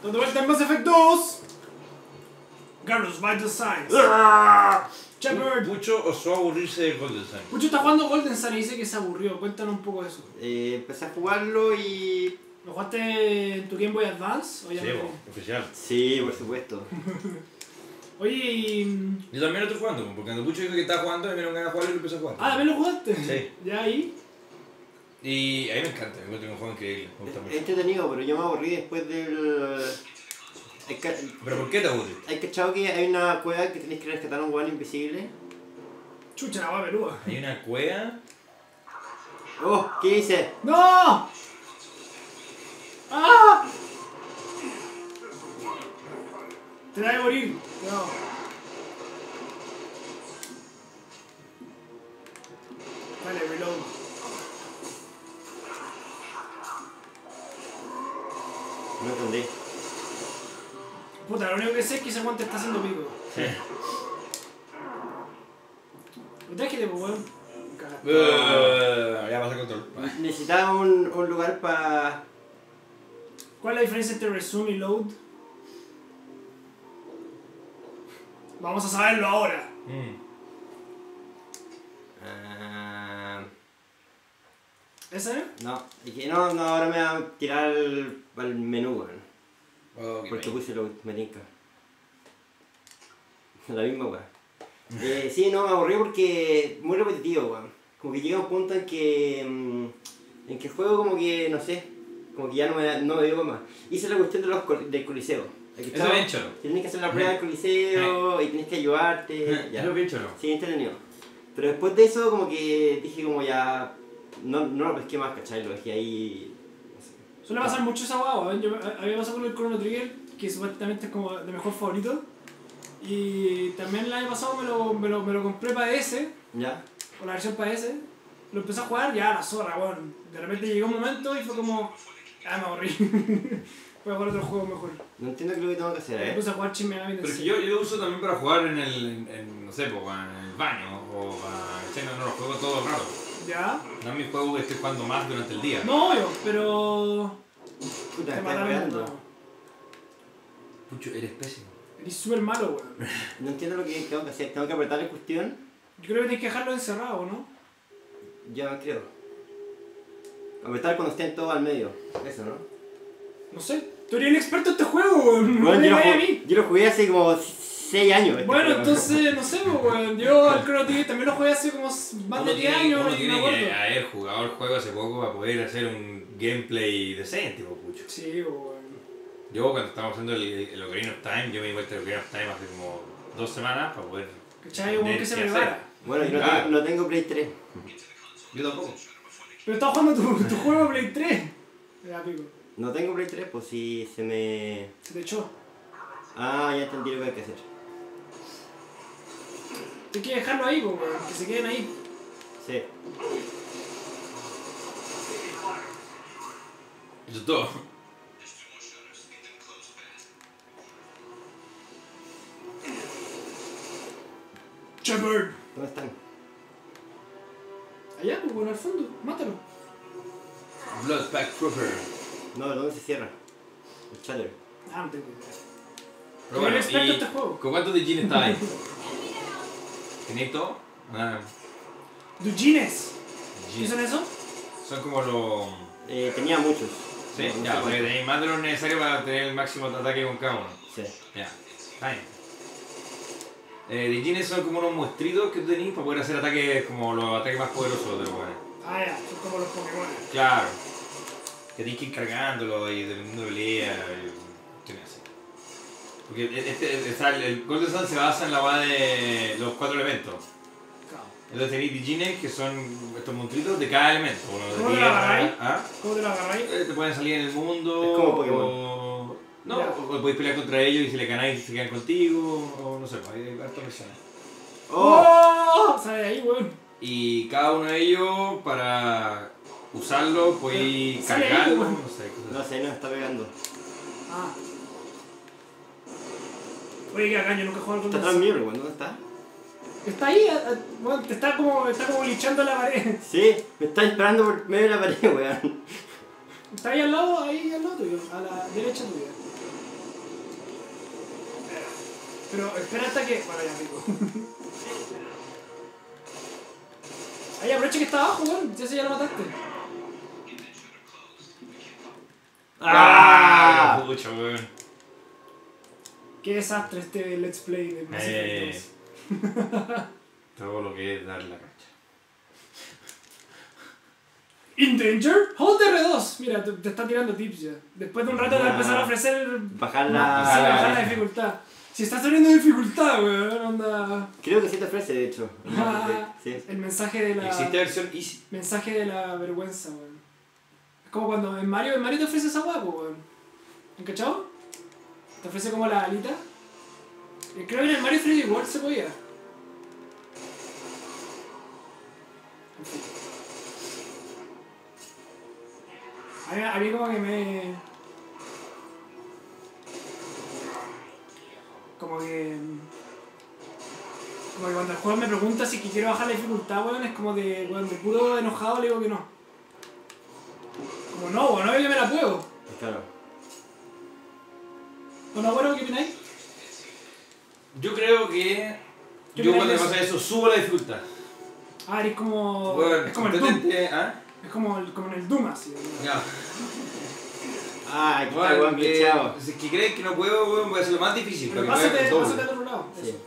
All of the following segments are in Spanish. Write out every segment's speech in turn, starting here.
Dando vuelta en Mass Effect 2. Garrus Vital Signs. Shepard. Pucho osó aburrirse de Golden Sun. Pucho está jugando Golden Sun y dice que se aburrió. Cuéntanos un poco de eso. Empecé a jugarlo y... ¿Lo jugaste en tu Game Boy Advance? ¿O ya Sí, no? oficial. Sí, por supuesto. Oye, y... Yo también lo estoy jugando, porque cuando Pucho dijo que estaba jugando, me dieron ganas de jugarlo y lo empecé a jugar. Ah, ¿también lo jugaste? Sí. ¿Ya ahí? Y a mí me encanta, me encuentro un juego increíble, me gusta Es mucho. entretenido, pero yo me aburrí después del... ¿Pero por qué te aburres? ¿Hay cachado que hay una cueva que tenés que rescatar a un guano invisible? Chucha, la va peluda. Hay una cueva. ¡Oh! ¿Qué dice? ¡No! ¡Ah! Te da de morir. No. Vale, reload. No entendí. Puta, lo único que sé es que ese guante está haciendo pico. Déjate, pues, weón. Cagaste. Ya pasa control. Necesitaba un lugar para... ¿Cuál es la diferencia entre resume y load? Vamos a saberlo ahora. ¿Ese? No, es que no, ahora me va a tirar al menú, weón. Porque puse lo me tinca. La misma weón. Sí, no, me aburrí porque muy repetitivo, weón. Como que llega un punto en que el juego como que, no sé, como que ya no me dio más. Hice la cuestión del coliseo. Eso es bien choro. Tienes que hacer la prueba del coliseo y tienes que ayudarte. Eso es bien choro. Sí, entretenido. Pero después de eso como que dije como ya... No lo pesqué más, ¿cachai? Lo dejé ahí... No sé. Suele pasar mucho esa guagua, ¿eh? Yo había pasado con el Chrono Trigger, que supuestamente es como de mejor favorito. Y también el año pasado me lo compré para DS, ¿Ya? o la versión para DS. Lo empecé a jugar, ya la zorra, weón. De repente llegó un momento y fue como... Ah, me aburrí. Voy a jugar otro juego mejor. No entiendo qué es lo que tengo que hacer, Me puse a jugar Shin Megami Pero es Tensei. que yo uso también para jugar en el no sé, pues, en el baño o para... No lo juego todo el rato. ¿Ya? No es mi juego que estoy jugando más durante el día. No, yo, pero... Puta, Te me mataron. pegando. No. Pucho, eres pésimo. Eres súper malo, weón. No entiendo lo que tengo que hacer. Tengo que apretar la cuestión. Yo creo que tienes que dejarlo encerrado, ¿no? Yo no creo. Apretar cuando estén todos al medio. Eso, ¿no? No sé. Tú eres el experto en este juego, weón. Bueno, No me vayas a mí. yo lo jugué hace como 6 años. este Bueno, juego. entonces, no sé, weón. Yo el Chrono Trigger también lo jugué hace como más de 10 años Uno y me tiene acuerdo. que haber jugado el juego hace poco para poder hacer un gameplay decente, pues, Pucho. Sí, weón. Yo cuando estábamos haciendo el Ocarina of Time, yo me di vuelta del Ocarina of Time hace como 2 semanas para poder... ¿Cachai? Weón, que se me qué hacer. vara. Bueno, yo Claro. no tengo Play 3. Yo tampoco. Pero estaba jugando tu juego Play 3. Ya, pico. No tengo Play 3, pues si se me... Se te echó. Ah, ya entendí lo que hay que hacer. Tienes que dejarlo ahí, weón. Que se queden ahí. Sí. Eso es todo. Shepard. ¿Dónde están? Allá, pues, weón, al fondo. Mátalo. Bloodpack Trooper. No, ¿dónde se cierra? El chatter. Ah, no tengo idea. Pero Tú bueno, eres experto y en este juego. ¿con cuántos de Jin está ahí? ¿Tenéis todo? Ah, Dujines. ¿Qué Jin. son eso? Son como los... Tenía muchos. Sí, No sé ya, porque cuántos. tenéis más de lo necesario para tener el máximo de ataque con cada uno. Sí. Ya, está bien. Dijines son como unos muestritos que tú tenés para poder hacer ataques como los ataques más poderosos de los weones. Ah, ya. Son como los Pokémon. Claro. Que tienes que ir cargándolo y dependiendo de pelea y tiene así. Porque el Golden Sun se basa en la base de los 4 elementos. Claro. Entonces tenéis Dijines que son estos monstruitos de cada elemento. Uno ¿Cómo de te lo agarráis? tierra, ¿ah? ¿Cómo te lo agarráis? Te pueden salir en el mundo. Es como Pokémon. O... No, Ya. o podéis pelear contra ellos y si le ganáis se quedan contigo. O no sé, hay hartas versiones. ¡Oh! Sale de ahí, weón. Y cada uno de ellos para usarlo podéis Sale ahí, cargarlo. weón. No sé, cosas No así. sé, no me está pegando. Ah. Oye, que acá yo nunca he jugado al Está Golden atrás Sun. mío, weón. ¿Dónde está? Está ahí, bueno, te está como glitchando la pared. Sí, me está disparando por medio de la pared, weón. Está ahí al lado tuyo, a la derecha tuya. Pero espera hasta que... Bueno, ya pico. Ahí aprovecha que está abajo, weón. Ya sé, ya lo mataste. ¡Ah! Pucha, weón. Qué desastre este Let's Play de Mass Effect 2. Todo lo que es dar la cancha. In danger? Hold R2. Mira, te está tirando tips ya. Después de un rato te va a empezar a ofrecer... Bajar Sí, la... bajar la dificultad. Si está saliendo dificultad, weón, onda... Creo que sí te ofrece, de hecho. Sí. El mensaje de la... ¿Existe versión easy? Mensaje de la vergüenza, weón. Es como cuando en Mario te ofrece esa weá, weón. ¿En cachado? Te ofrece como la alita. Creo que en el Mario 3D World se podía. En fin. A mí como que me... Como que cuando el juego me pregunta si quiero bajar la dificultad, weón, es como de, weón, de puro enojado le digo que no. Como no, weón, no, yo me la puedo. Claro. Bueno, bueno, ¿qué opináis? Yo creo que... ¿Qué Yo cuando opináis me de pasa eso, subo la dificultad. Ah, eres como... Bueno, es como el Doom. completamente... ¿Ah? Es como en el Doom, así. Ya. Ah, aquí está, Bueno, weón, glitchado. si es que creen que no puedo, weón, voy a hacer lo más difícil. Pero para que me pásate haga el al doble. otro lado. Sí. Eso.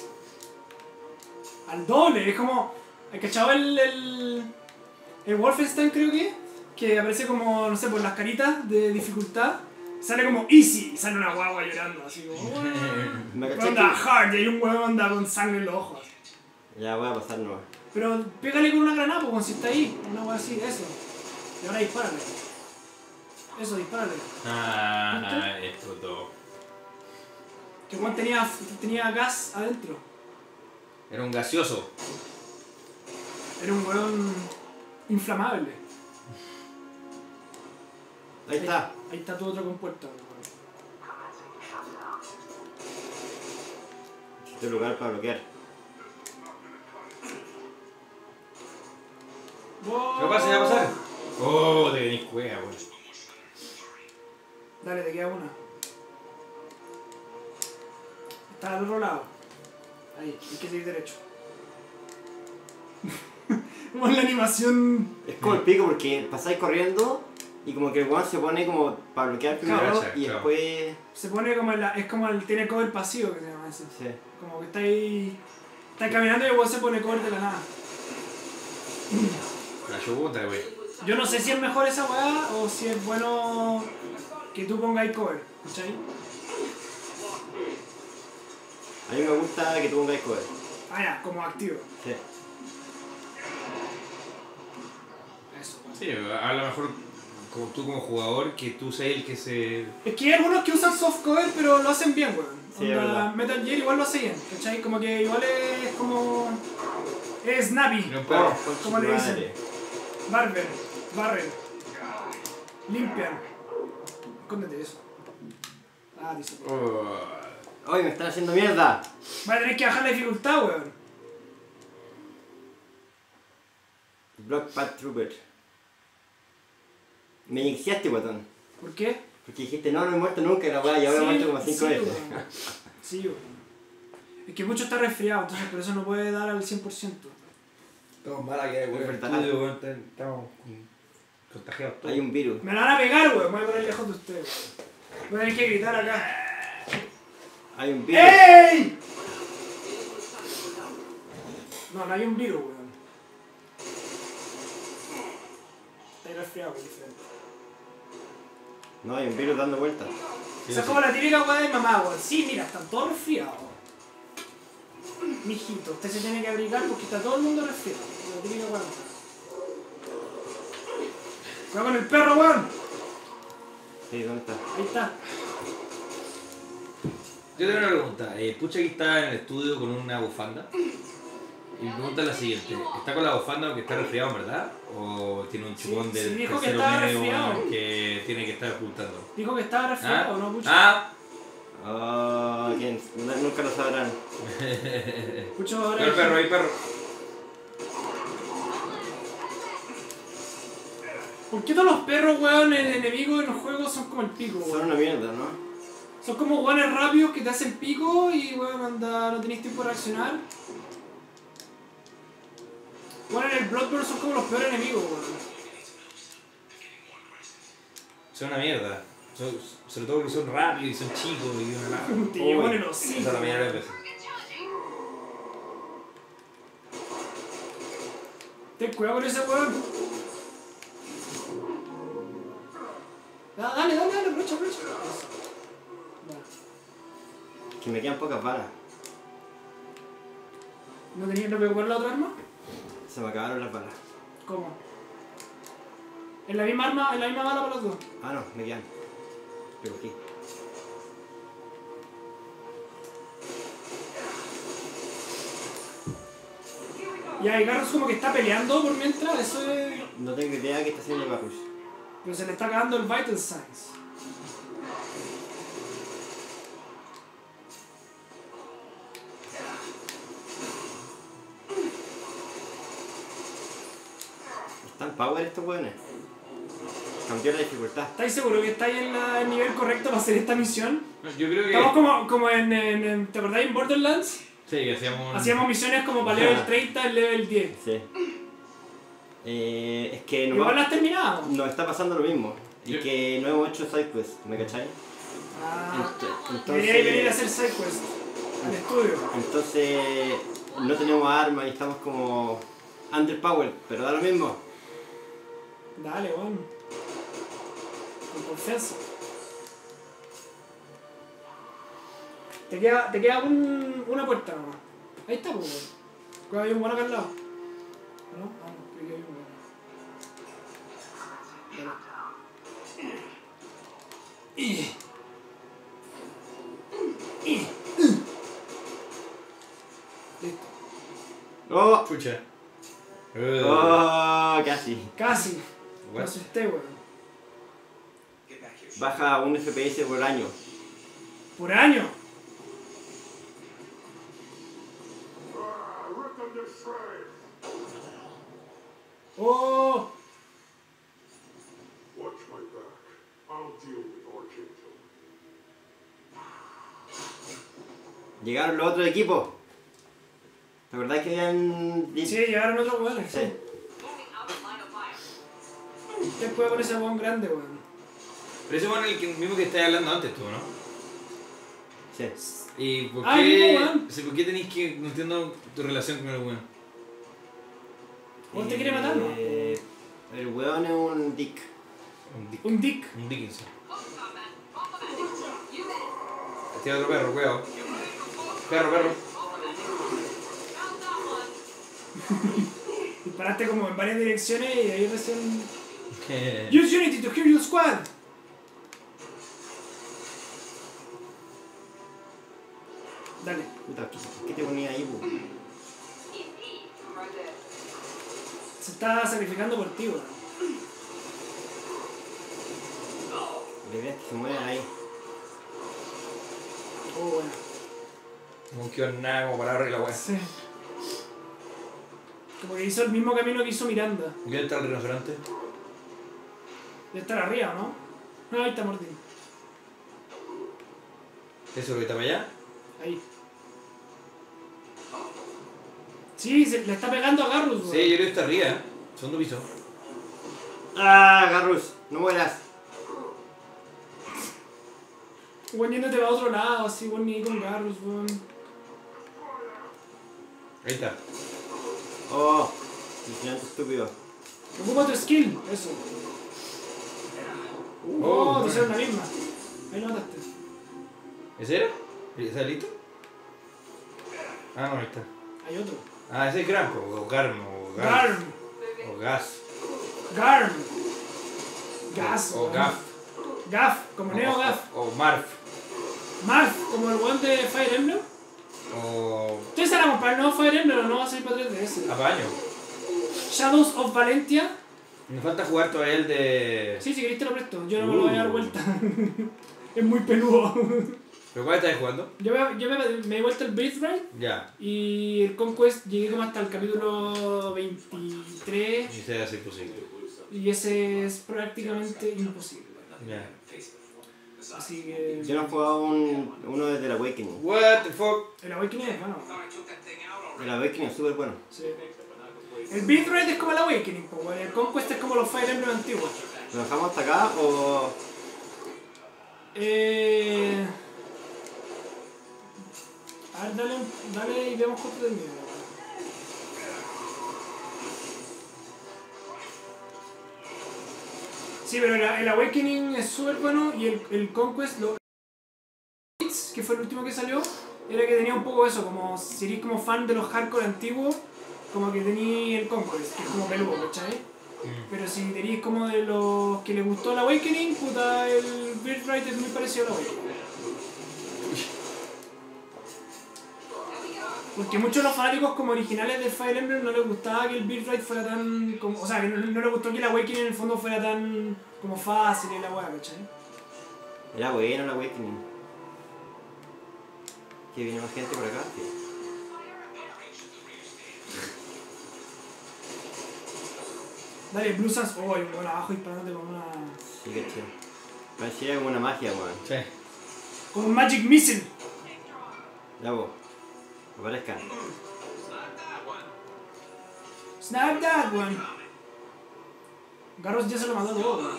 Al doble, es como... ¿Has cachado el Wolfenstein, creo que aparece como, no sé, por las caritas de dificultad? Sale como easy y sale una guagua llorando, así como... Me caché Onda que... hard y hay un huevo anda con sangre en los ojos. Ya voy a pasar nomás. Pero pégale con una granada, pues, si está ahí, una hueá así, eso. Y ahora dispárale. Eso, dispárale. Ah, explotó. Que Juan tenía gas adentro. Era un gaseoso. Era un hueón inflamable. Ahí está. Ahí está tu otro compuesto. Este lugar para bloquear. ¡Wow! ¿Qué pasa? ¿Qué va a pasar? Oh, te venís cueva, weón. Dale, te queda una. Está al otro lado. Ahí, hay que seguir derecho. Como en la animación. Es como el pico porque pasáis corriendo y como que el weón se pone como para bloquear primero Claro, y claro. después... Se pone como es como tiene cover pasivo que se llama ese. Sí. Como que está ahí caminando y el weón se pone cover de la nada. La chuputa, wey. Yo no sé si es mejor esa weá o si es bueno que tú pongáis cover, ¿cachai? A mí me gusta que tú pongáis cover. Ah, ya, como activo. Sí. Eso. Sí, a lo mejor como tú como jugador, que tú seas el que se... Es que hay algunos que usan soft cover pero lo hacen bien, weón. Sí, es verdad. Metal Gear igual lo hace bien, ¿cachai? Como que igual es como... Es snappy. No, pero... ¿Cómo le dicen? Madre. Barren. Limpian. Escóndete eso. Ah, dice. ¡Ay, me están haciendo mierda! Va a tener que bajar la dificultad, weón. Block Pad Trooper. Me iniciaste, guatón. ¿Por qué? Porque dijiste, no he muerto nunca y la weá, ya habrá muerto como 5 veces. weón. Sí, weón. Es que mucho está resfriado, entonces por eso no puede dar al 100%. Estamos mala que hay, weón. Estamos contagiados todos. Hay un virus. Me la van a pegar, weón. Me voy a poner lejos de ustedes. Voy a tener que gritar acá. Hay un virus. ¡Ey! No hay un virus, weón. Está resfriado, weón, diferente. No, hay un virus dando vueltas. Esa es como la típica weá de mamá, weón. Sí, mira, están todos resfriados. Mijito, usted se tiene que abrigar porque está todo el mundo resfriado. La típica weá. Cuidado con el perro, weón. Sí, ¿dónde está? Ahí está. Yo tengo una pregunta. Pucha que está en el estudio con una bufanda. Y mi pregunta es la siguiente. ¿Está con la bufanda porque está resfriado, en verdad? ¿O tiene un chupón Sí, del dijo que tercero estaba medio resfriado. que tiene que estar ocultando? Dijo que estaba resfriado, ¿Ah? ¿no, Pucho? ¿Ah? Oh, ¿quién? Nunca lo sabrán. Pucho ahora. Hay perro, hay perro. ¿Por qué todos los perros, weón, enemigos en los juegos son como el pico, Son weón? una mierda, ¿no? Son como guanes rápidos que te hacen pico y bueno, anda, no tenéis tiempo de reaccionar. Bueno, en el Bloodborne son como los peores enemigos, weón. Son una mierda. Sobre todo porque son rápidos y son chicos y una lata. Te llevo en el hocico. Esa es la mayoría de las veces. Ten cuidado con ese weón. Dale, aprovecha. Vale. Que me quedan pocas balas. ¿No voy a ocupar la otra arma? Se me acabaron las balas. ¿Cómo? ¿En la misma arma, en la misma bala para los dos? Ah, no, me quedan. Recogí. Ya, y Garrus como que está peleando por mientras, eso es... No tengo idea qué está haciendo Garrus. Pero se le está acabando el Vital Signs. ¿Están power estos hueones? Cambió la dificultad. ¿Estáis seguros que estáis en el nivel correcto para hacer esta misión? Yo creo que... Estamos como en ¿te acordás en Borderlands? Sí, que hacíamos... Hacíamos misiones como para level 30 y level 10. Sí. Es que Igual las terminamos. nos está pasando lo mismo. Y Yo- que no hemos hecho sidequests, ¿me cachai? Ah, Entonces, deberíais venir a hacer sidequest al estudio. entonces no tenemos armas y estamos como underpowered, pero da lo mismo. Dale, bueno. Con confianza. Te queda una puerta nomás. Ahí está, pues. Cuidado, hay un bueno acá al lado. ¿No? Ah, no, creo que hay un bueno. Listo. ¡Oh! Chucha. ¡Oh! Casi. Casi. Me What? asusté, weón. Baja un FPS por año. Por año. Oh. Watch my back. I'll deal with Archangel. Llegaron los otros equipos. ¿Te acordás que habían... Sí, llegaron otros weones. Sí. ¿Qué juega con ese weón grande, weón? Pero ese bueno es el mismo que estabas hablando antes tú, ¿no? Sí. ¿Y por Ah, el mismo qué, weón. sí, por qué tenéis que... No entiendo tu relación con el weón? ¿Vos te quiere matar, no? El weón es un dick. Un dick. Un dick. Un Dickinson. Tiene otro perro, cuidado. Perro. Disparaste como en varias direcciones y ahí recién... Use Unity to heal your squad. Dale. Puta, ¿qué te ponía ahí, po? Se está sacrificando por ti, weón. La idea es que se muevan ahí. Oh, bueno. No quiero nada como para arreglar la weá. Sí. Como que hizo el mismo camino que hizo Miranda. ¿Dónde está el rinoceronte? Debe estar arriba, ¿no? No, ahí está Martín. ¿Eso lo que está para allá? Ahí. Sí, le está pegando a Garrus, weón. Sí, yo creo que está arriba, ¿eh? Segundo piso. ¡Ah, Garrus! ¡No mueras! Weón yéndote para otro lado, así, weón, ni con Garrus, weón. Ahí está. ¡Oh! Impresionante estúpido. Ocupa tu skill, eso. Oh, Te hicieron la misma. Ahí lo mataste. ¿Ese era? ¿Está listo? Ah, no, ahí está. Hay otro. Ah, ese es Gran, o Garm, o Gas. Garm. O Gas. Garm. Gas, O weón. Gaf. Gaf, como Neo Gaf. O Marf. Marth, como el weón de Fire Emblem. O... Ustedes van a comprar el nuevo Fire Emblem o no va a salir para 3DS. Apaño. Shadows of Valentia. Me falta jugar todavía el de... Sí, si queréis te lo presto. Yo no me lo voy a dar vuelta. Es muy peludo. ¿Pero cuál estás jugando? Yo me di vuelta el Birthright Ya. y el Conquest llegué como hasta el capítulo 23 Y se hace imposible. y ese es prácticamente imposible. Ya. Así que. Yo no he jugado uno desde el Awakening. What the fuck? El Awakening es bueno. El Awakening es súper bueno. Sí. El Birthright es como el Awakening, pues, weón. El Conquest es como los Fire Emblem antiguos. ¿Lo dejamos hasta acá o...? A ver, dale y vemos cuánto termina. Sí, pero el Awakening es súper bueno y el Conquest, que fue el último que salió, era que tenía un poco eso, como si eres como fan de los hardcore antiguos, como que tenía el Conquest, que es como peludo, ¿cachai? Pero si tenéis como de los que les gustó el Awakening, puta, el Birthright es muy parecido al Awakening. Porque muchos de los fanáticos como originales de Fire Emblem no les gustaba que el Birthright fuera tan... Como, o sea, que no les gustó que el Awakening en el fondo fuera tan como fácil y la weá, ¿cachai? Era bueno el Awakening. Que viene más gente por acá. Sí. Dale, Blue Sands, oh, hay un buen abajo disparándote con una... Sí, que chido. Parecía como una magia, weón. Sí. Como un Magic Missile. Ya vos. Aparezcan. Snap that one. Garros ya se lo mandó todo, weón.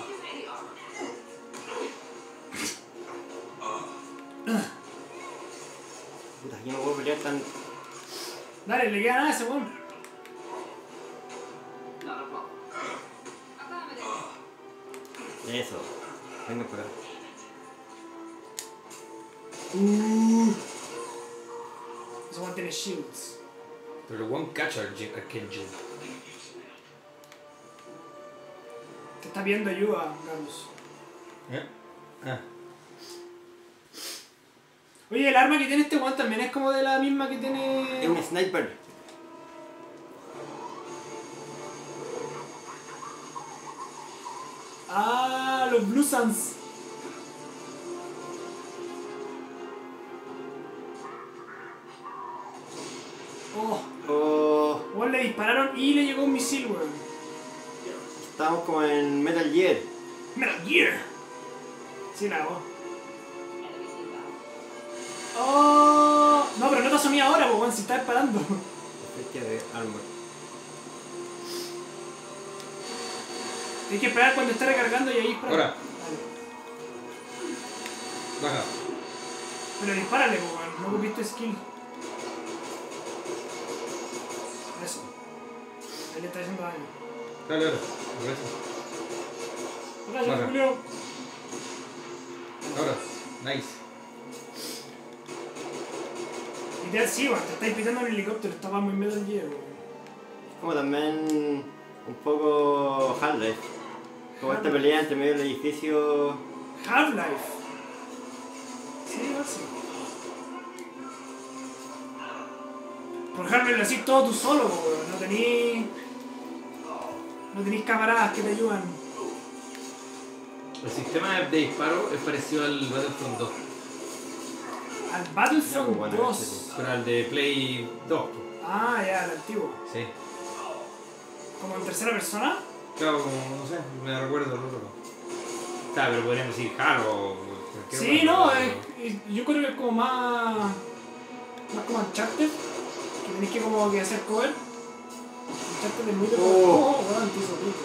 Puta, yo no puedo pelear tan... Dale, le queda nada a ese weón. Eso. Venga por acá. Ese weón tiene shields. Pero el one catch a Kenju. Te está pidiendo ayuda, Garros. ¿Eh? Ah. Oye, el arma que tiene este weón también es como de la misma que tiene... Es un sniper. Ah, los Blue Sands. Oh, Oh, weón, le dispararon y le llegó un misil, weón. estamos como en Metal Gear. Metal Gear. Sí, la hago. Oh, no, pero no te asomí ahora, po, weón, si está disparando. Bestia de armor. Hay que esperar cuando esté recargando y ahí dispara. Ahora. Dale. Baja. Pero dispárale, po, weón, no cupiste skill. Eso. Ahí le está haciendo daño. Dale, dale. Gracias, Baja. Julio. Ahora. Nice. Literal, sí, weón, te estáis pitando en el helicóptero, estaba muy Metal Gear, weón. Como también un poco Half-Life. Como esta pelea entre medio del edificio. Half-Life. Sí, igual sí. Por Half-Life lo hacís todo tú solo, weón. No tenís camaradas que te ayudan. El sistema de disparo es parecido al Battlefront 2. Al Ya, Battlefront pues, bueno, 2. ese Pero al de Play 2. pues. Ah, ya, el antiguo. Sí. ¿Como en tercera persona? Claro, como, no sé, me recuerdo el otro. Está, pero podríamos decir Halo o cualquier Sí, cosa, no, pero- yo creo que es como más como Uncharted, que tenés que como que hacer cover. Uncharted es muy de cover. Oh. Weón, te hizo rico.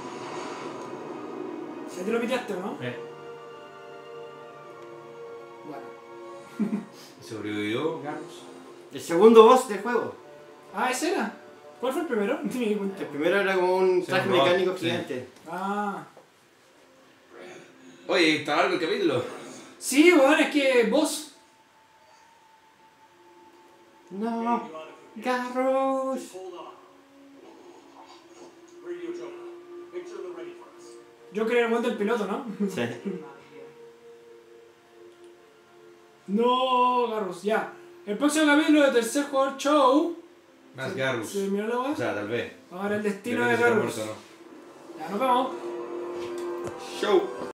¿Ya te lo piteaste, no? Bueno. ¿Sobrevivió, Carlos? El segundo boss del juego. Ah, ¿ese era? ¿Cuál fue el primero? No me di cuenta. El primero era como un Sí, traje un robot, mecánico sí. gigante. Ah. Oye, está largo el capítulo. Sí, weón, es que vos. No. Garros. Hold on. Radio Joker, make sure they're ready for us. Yo quería el weón del piloto, ¿no? Sí. No, Garros, ya. El próximo capítulo de Tercer Jugador Show. Más Garrus. ¿Se terminó la weá? O sea, tal vez. Ahora el destino Depende de si está Garros. muerto o no. Ya, nos vemos. Show.